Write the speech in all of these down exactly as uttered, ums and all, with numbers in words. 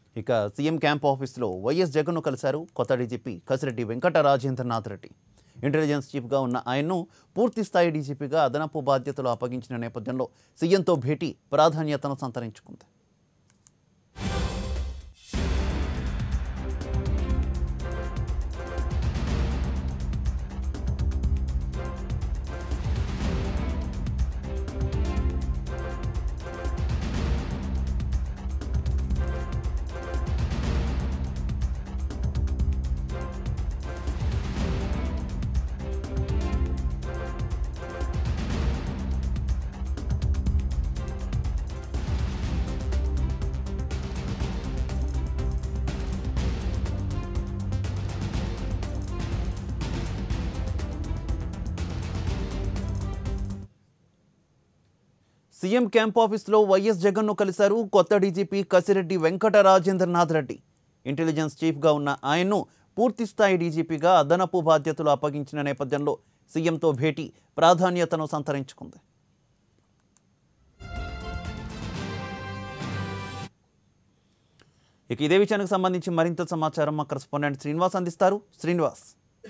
ఇక CM camp ఆఫీస్లో YS జగన్ను కలిశారు కొత్త డీజీపీ కసిరెడ్డి వెంకట రాజేంద్రనాథ్ రెడ్డి. ఇంటెలిజెన్స్ చీఫ్గా ఉన్న ఆయన్ను పూర్తి స్థాయి డీజీపీగా అదనపు బాధ్యతలు అప్పగించిన నేపథ్యంలో సీఎంతో భేటీ ప్రాధాన్యతను సంతరించుకుంది. సీఎం క్యాంప్ ఆఫీస్లో వైఎస్ జగన్ను కలిశారు కొత్త డీజీపీ కసిరెడ్డి వెంకట రాజేంద్రనాథ్ రెడ్డి. ఇంటెలిజెన్స్ చీఫ్గా ఉన్న ఆయన్ను పూర్తి స్థాయి డీజీపీగా అదనపు బాధ్యతలు అప్పగించిన నేపథ్యంలో సీఎంతో భేటీ ప్రాధాన్యతను సంతరించుకుంది. ఇక ఇదే విషయానికి సంబంధించి మరింత సమాచారం మా కరెస్పాండెంట్ శ్రీనివాస్ అందిస్తారు. శ్రీనివాస్.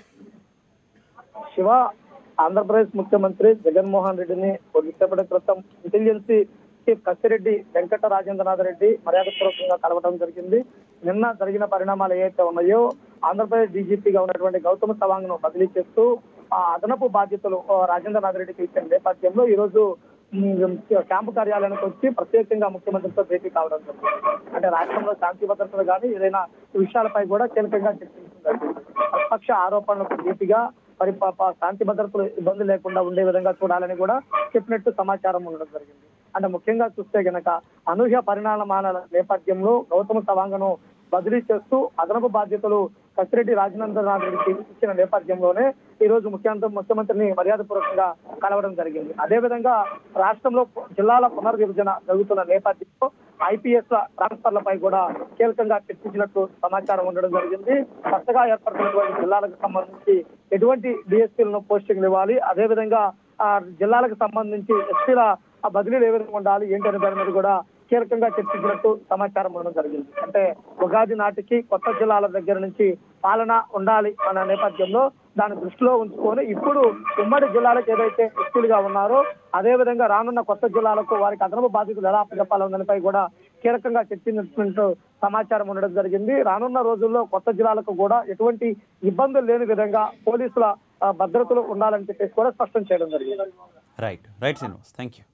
శివ, ఆంధ్రప్రదేశ్ ముఖ్యమంత్రి జగన్మోహన్ రెడ్డిని కొద్దిసేపటి క్రితం ఇంటెలిజెన్స్ చీఫ్ కసిరెడ్డి వెంకట రాజేంద్రనాథ్ రెడ్డి మర్యాదపూర్వకంగా కలవడం జరిగింది. నిన్న జరిగిన పరిణామాలు ఏవైతే ఉన్నాయో ఆంధ్రప్రదేశ్ డీజీపీగా ఉన్నటువంటి గౌతమ్ సవాంగ్ ను బదిలీ చేస్తూ ఆ అదనపు బాధ్యతలు రాజేంద్రనాథ్ రెడ్డికి ఇచ్చిన నేపథ్యంలో ఈ రోజు క్యాంపు కార్యాలయానికి వచ్చి ప్రత్యేకంగా ముఖ్యమంత్రితో భేటీ కావడం జరిగింది. అంటే రాష్ట్రంలో శాంతి భద్రతలు కానీ ఏదైనా విషయాలపై కూడా కీలకంగా చర్చించారు. ప్రతిపక్ష ఆరోపణలకు ధీటుగా మరి శాంతి భద్రతలు ఇబ్బంది లేకుండా ఉండే విధంగా చూడాలని కూడా చెప్పినట్టు సమాచారం ఉండడం జరిగింది. అంటే ముఖ్యంగా చూస్తే గనక అనూహ్య పరిణామాల నేపథ్యంలో గౌతమ్ సవాంగ్ను బదిలీ చేస్తూ అదనపు బాధ్యతలు కసిరెడ్డి రాజేంద్రనాథ్ రెడ్డికి ఇచ్చిన నేపథ్యంలోనే ఈ రోజు ముఖ్యమంత్రి ముఖ్యమంత్రిని మర్యాదపూర్వకంగా కలవడం జరిగింది. అదేవిధంగా రాష్ట్రంలో జిల్లాల పునర్విభజన జరుగుతున్న నేపథ్యంలో ఐపీఎస్ ట్రాన్స్ఫర్లపై కూడా కీలకంగా చర్చించినట్టు సమాచారం ఉండడం జరిగింది. కొత్తగా ఏర్పడుతున్నటువంటి జిల్లాలకు సంబంధించి ఎటువంటి డిఎస్పీలను పోస్టింగ్లు ఇవ్వాలి, అదేవిధంగా ఆ జిల్లాలకు సంబంధించి ఎస్పీల ఆ బదిలీలు ఏ విధంగా ఉండాలి ఏంటి అనే దాని మీద కూడా కీలకంగా చర్చించినట్టు సమాచారం ఉండడం జరిగింది. అంటే ఉగాది నాటికి కొత్త జిల్లాల దగ్గర నుంచి పాలన ఉండాలి అన్న నేపథ్యంలో దాన్ని దృష్టిలో ఉంచుకొని ఇప్పుడు ఉమ్మడి జిల్లాలకు ఏదైతే ఎస్పీలుగా ఉన్నారో అదే విధంగా రానున్న కొత్త జిల్లాలకు వారికి అదనపు బాధ్యతలు ఎలా అప్పచెప్పాలన్న దానిపై కూడా కీలకంగా చర్చించినట్టు సమాచారం ఉండడం జరిగింది. రానున్న రోజుల్లో కొత్త జిల్లాలకు కూడా ఎటువంటి ఇబ్బందులు లేని విధంగా పోలీసుల భద్రతలు ఉండాలని చెప్పేసి కూడా స్పష్టం చేయడం జరిగింది. Right right Srinivas, thank you.